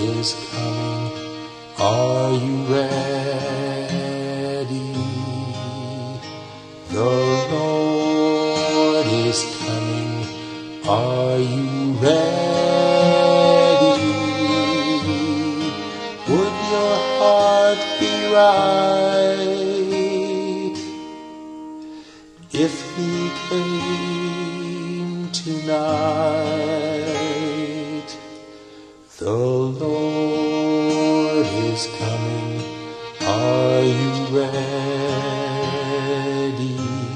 is coming. Are you ready? The Lord is coming. Are you ready? Would your heart be right if he came tonight? The Lord is coming. Are you ready?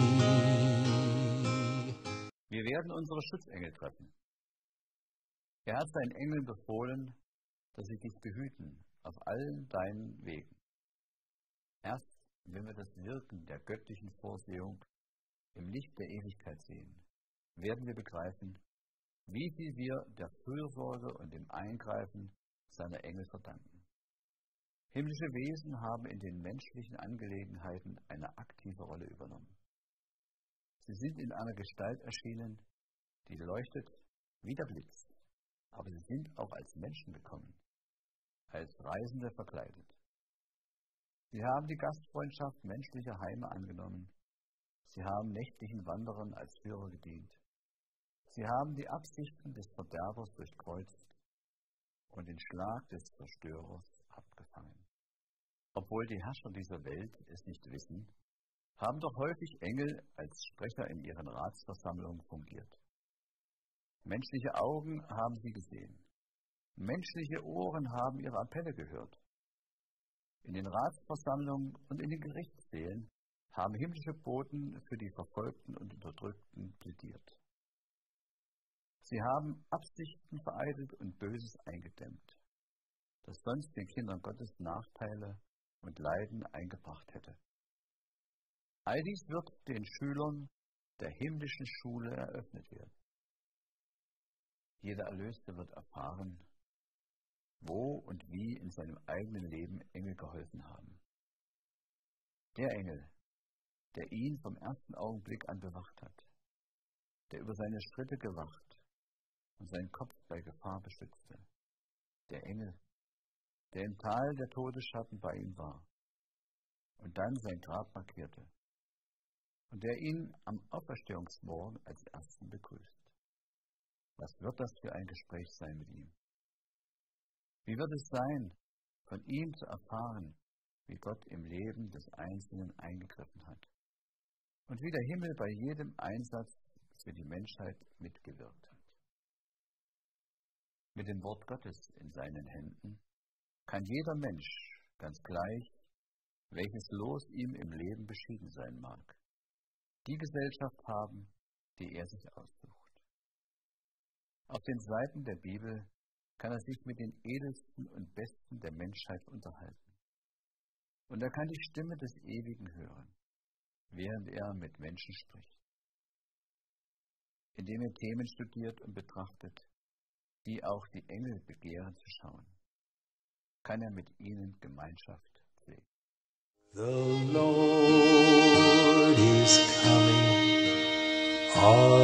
Wir werden unsere Schutzengel treffen. Er hat seinen Engeln befohlen, dass sie dich behüten auf allen deinen Wegen. Erst wenn wir das Wirken der göttlichen Vorsehung im Licht der Ewigkeit sehen, werden wir begreifen, wie viel wir der Fürsorge und dem Eingreifen seiner Engel verdanken. Himmlische Wesen haben in den menschlichen Angelegenheiten eine aktive Rolle übernommen. Sie sind in einer Gestalt erschienen, die leuchtet wie der Blitz, aber sie sind auch als Menschen gekommen, als Reisende verkleidet. Sie haben die Gastfreundschaft menschlicher Heime angenommen. Sie haben nächtlichen Wanderern als Führer gedient. Sie haben die Absichten des Verderbers durchkreuzt und den Schlag des Zerstörers abgefangen. Obwohl die Herrscher dieser Welt es nicht wissen, haben doch häufig Engel als Sprecher in ihren Ratsversammlungen fungiert. Menschliche Augen haben sie gesehen. Menschliche Ohren haben ihre Appelle gehört. In den Ratsversammlungen und in den Gerichtssälen haben himmlische Boten für die Verfolgten und Unterdrückten plädiert. Sie haben Absichten vereitelt und Böses eingedämmt, das sonst den Kindern Gottes Nachteile und Leiden eingebracht hätte. All dies wird den Schülern der himmlischen Schule eröffnet werden. Jeder Erlöste wird erfahren, wo und wie in seinem eigenen Leben Engel geholfen haben. Der Engel, der ihn vom ersten Augenblick an bewacht hat, der über seine Schritte gewacht und seinen Kopf bei Gefahr beschützte. Der Engel, der im Tal der Todesschatten bei ihm war und dann sein Grab markierte und der ihn am Auferstehungsmorgen als Ersten begrüßt. Was wird das für ein Gespräch sein mit ihm? Wie wird es sein, von ihm zu erfahren, wie Gott im Leben des Einzelnen eingegriffen hat und wie der Himmel bei jedem Einsatz für die Menschheit mitgewirkt hat? Mit dem Wort Gottes in seinen Händen kann jeder Mensch, ganz gleich, welches Los ihm im Leben beschieden sein mag, die Gesellschaft haben, die er sich aussucht. Auf den Seiten der Bibel kann er sich mit den Edelsten und Besten der Menschheit unterhalten. Und er kann die Stimme des Ewigen hören, während er mit Menschen spricht. Indem er Themen studiert und betrachtet, die auch die Engel begehren zu schauen, kann er mit ihnen Gemeinschaft pflegen. The Lord is coming.